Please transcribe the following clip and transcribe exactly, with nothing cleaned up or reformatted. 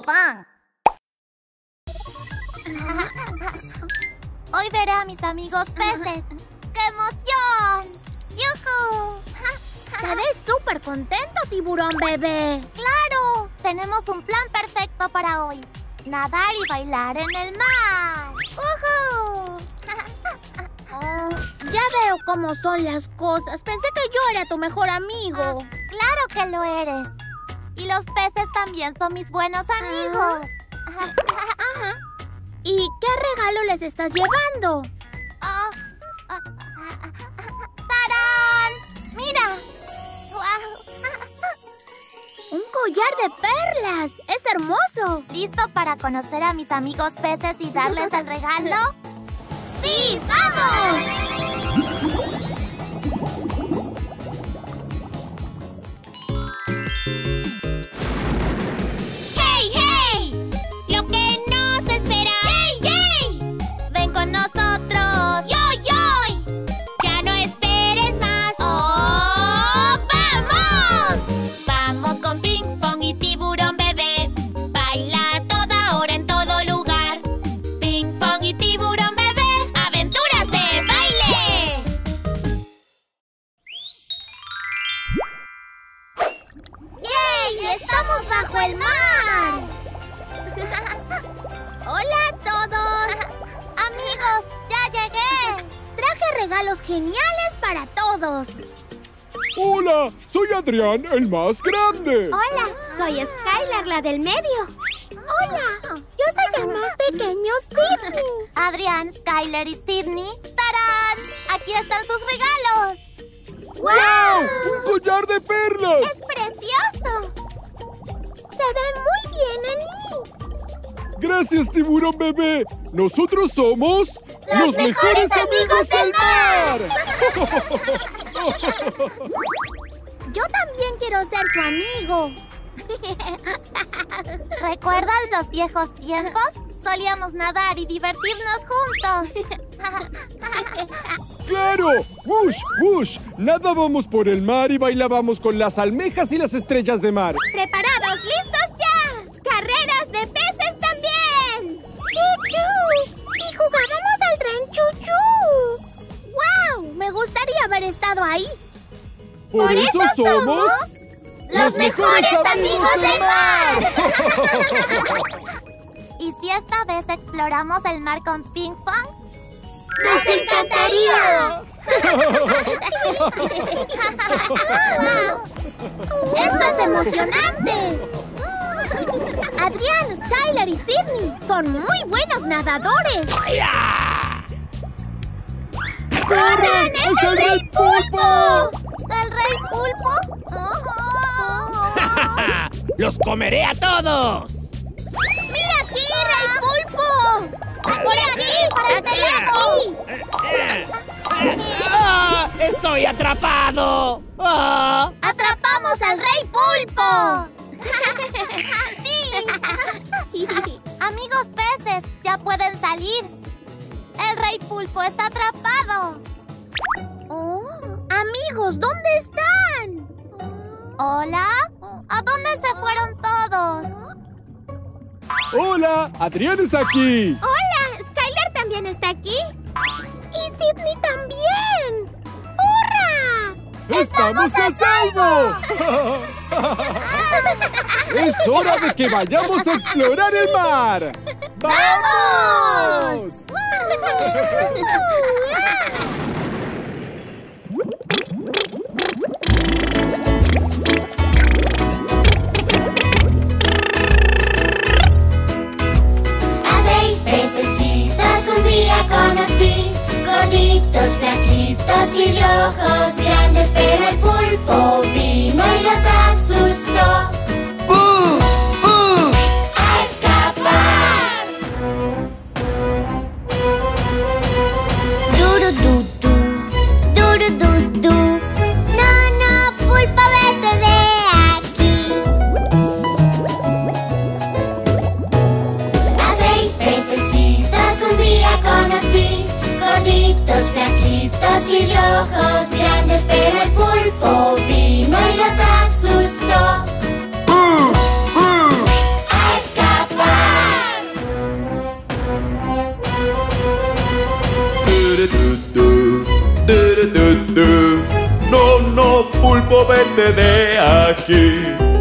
Fong. Hoy veré a mis amigos peces. ¡Qué emoción! ¡Yujú! Te ves súper contento, tiburón bebé. ¡Claro! Tenemos un plan perfecto para hoy. Nadar y bailar en el mar. ¡Uhú! Oh, ya veo cómo son las cosas. Pensé que yo era tu mejor amigo. Ah, claro que lo eres. Y los peces también son mis buenos amigos. Ah. Ajá. ¿Y qué regalo les estás llevando? Oh. Oh. ¡Tarán! ¡Mira! ¡Wow! ¡Un collar de perlas! ¡Es hermoso! ¿Listo para conocer a mis amigos peces y darles el regalo? ¡Sí! ¡Vamos! ¡Hey, hey! ¡Lo que nos espera! ¡Yay, yay! ¡Ven con nosotros! ¡Yoy, yoy! ¡Ya no esperes más! ¡Oh, vamos! Vamos con Ping Pong y Tiburón Bebé. Baila a toda hora en todo lugar. Ping Pong y Tiburón Bebé. ¡Aventuras de baile! ¡Yay! ¡Estamos bajo el mar! ¡Hola a todos! ¡Amigos! ¡Ya llegué! Traje regalos geniales para todos. ¡Hola! Soy Adrián, el más grande. Hola, soy Skylar, la del medio. Hola, yo soy el más pequeño, Sidney. Adrián, Skylar y Sidney. ¡Tarán! ¡Aquí están sus regalos! ¡Wow! ¡Un collar de perlas! ¡Es precioso! Se ve muy bien en mí. Gracias, Tiburón Bebé. Nosotros somos... ¡Los mejores amigos del mar! Yo también quiero ser su amigo. ¿Recuerdan los viejos tiempos? Solíamos nadar y divertirnos juntos. ¡Claro! ¡Wush! ¡Wush! Nadábamos por el mar y bailábamos con las almejas y las estrellas de mar. ¿Preparados? ¿Listos ya? ¡Carreras de peces también! ¡Chuchu! ¡Y jugábamos al tren chuchu! ¡Wow! Me gustaría haber estado ahí. Por, eso, somos... ¡Los mejores amigos del mar! ¿Y si esta vez exploramos el mar con Ping Pong? ¡Nos encantaría! ¡Esto es emocionante! Adrián, Skylar y Sidney son muy buenos nadadores. ¡Corran! ¡Es el Rey Pulpo! ¿El Rey Pulpo? ¡Los comeré a todos! ¡Mira aquí, Rey Pulpo! ¡Aquí, aquí! ¡Para este lado! ¡Ah! ¡Estoy atrapado! ¡Ah! ¡Atrapamos al Rey Pulpo! ¡Sí! Amigos peces, ya pueden salir. El Rey Pulpo está atrapado. Oh, amigos, ¿dónde están? ¿Hola? ¿A dónde se fueron todos? ¡Hola! ¡Adrián está aquí! ¡Hola! ¿Skylar también está aquí? ¡Y Sidney también! ¡Hurra! ¡Estamos a salvo! ¡Es hora de que vayamos a explorar el mar! ¡Vamos! A seis pececitos un día conocí, gorditos, flaquitos y de ojos grandes, pero el pulpo vino y los asustó. ¡Bú! ¡Bú! ¡A escapar! Durududu, durududu. No, no, pulpo, vete de aquí. A seis pececitos un día conocí, gorditos, flaquitos y de ojos grandes, pero el pulpo vino y los asustó. ¡Bú! ¡Bú! ¡A escapar! vete. No, no, pulpo, vete de aquí.